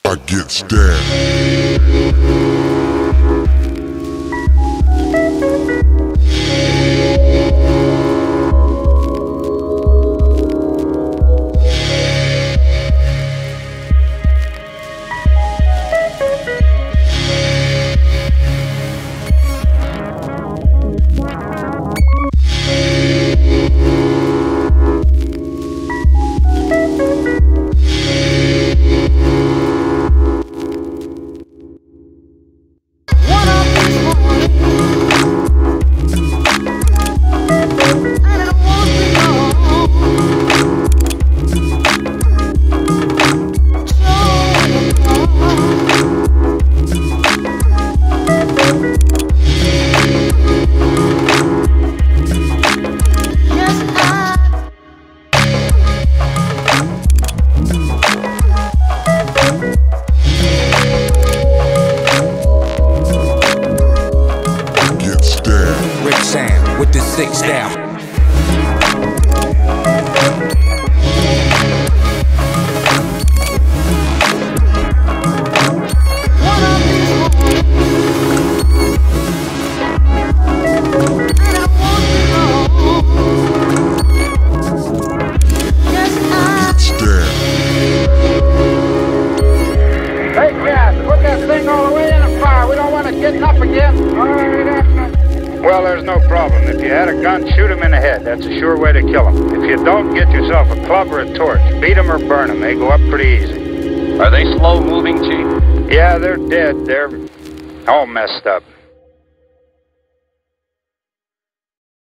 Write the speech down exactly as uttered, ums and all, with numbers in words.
I get stabbed. With the six down. Hey, Cass, put that thing all the way in the fire. We don't want it getting up again. All right, well, there's no problem. If you had a gun, shoot him in the head. That's a sure way to kill him. If you don't, get yourself a club or a torch. Beat them or burn them. They go up pretty easy. Are they slow moving, Chief? Yeah, they're dead. They're all messed up.